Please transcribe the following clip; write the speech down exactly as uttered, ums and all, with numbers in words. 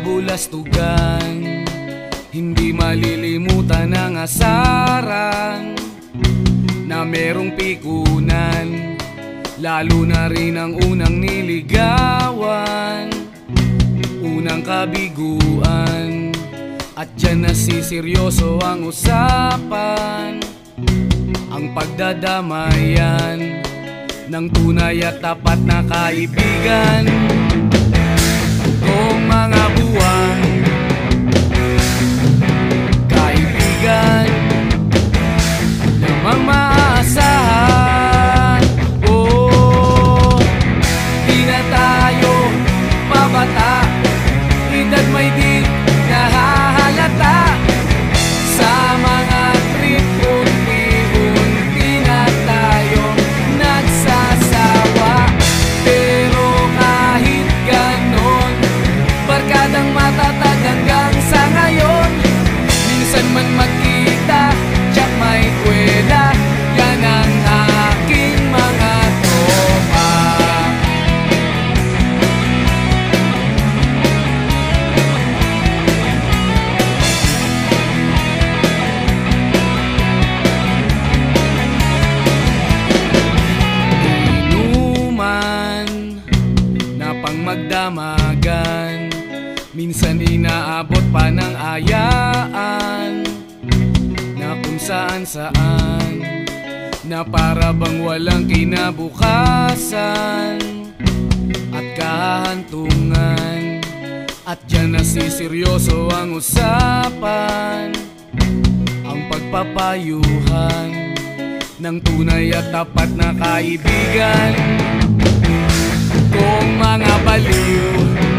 kabulastugan, hindi malilimutan ang asaran na merong pikunan, lalo na rin ang unang niligawan, unang kabiguan. At dyan nasiseryoso ang usapan, ang pagdadamayan ng tunay at tapat na kaibigan. Kung mga buwan, kaibigan namang maaasahan. Oh, di na tayo pabata, edad may di nahahalata. Sa mga trip unti-unti na tayo nagsasawa. Pero kahit ganon, barkadang matatag hanggang sa ngayon. Minsan man magkita, tsak may kwela, yan ang aking mga tropa. Inuman na pang magdamagan, minsan inaabot pa ng ayaan, na kung saan saan, na para bang walang kinabukasan at kahantungan. At dyan nasiseryoso ang usapan, ang pagpapayuhan ng tunay at tapat na kaibigan. Kung mga baliw